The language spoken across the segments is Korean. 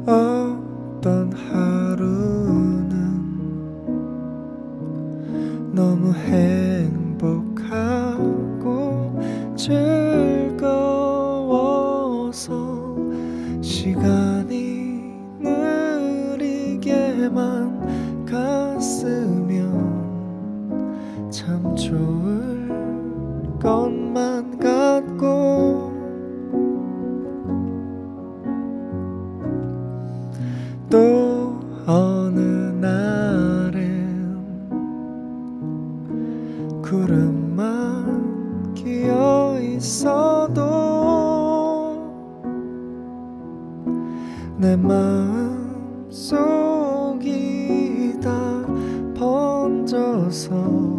어떤 하루는 너무 행복하고 즐거워서 시간이 느리게만 갔으면 참 좋을 것만 같고, 또 어느 날엔 구름만 끼어 있어도 내 마음 속이 다 번져서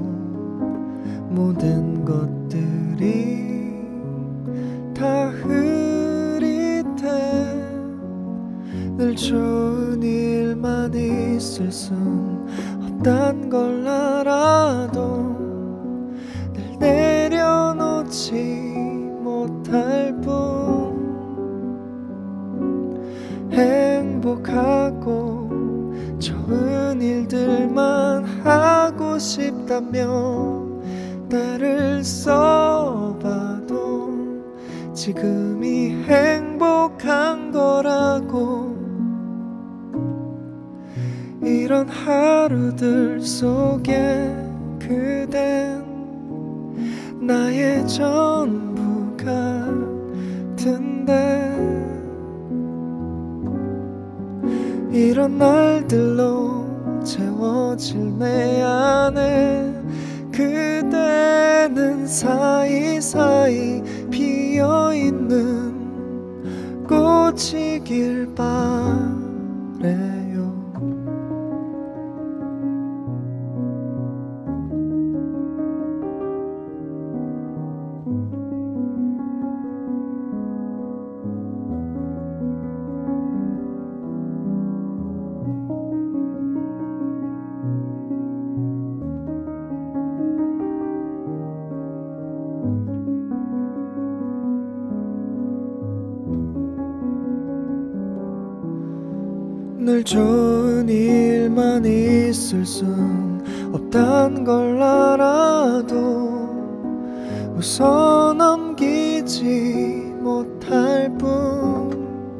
모든 것들이 다 흐릿해. 늘 좋은 일만 있을 순 없단 걸 알아도 늘 내려놓지 못할 뿐, 행복하고 좋은 일들만 하고 싶다며 때를 써봐도 지금이 행복한 거라고. 이런 하루들 속에 그댄 나의 전부 같은데, 이런 날들로 채워질 내 안에 그대는 사이사이 피어있는 꽃이길 바래요. 늘 좋은 일만 있을 순 없단 걸 알아도 웃어 넘기지 못할 뿐,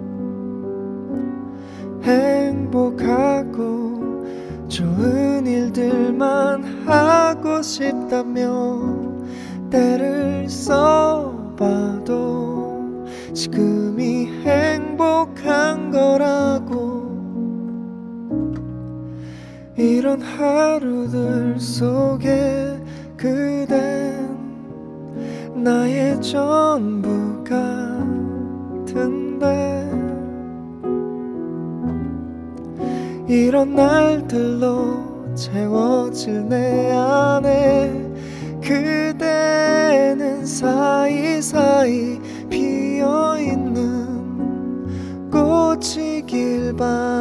행복하고 좋은 일들만 하고 싶다며 때를 써봐도 지금이 행복한 거라고. 이런 하루들 속에 그댄 나의 전부 같은데, 이런 날들로 채워질 내 안에 그대는 사이사이 피어있는 꽃이길 바래.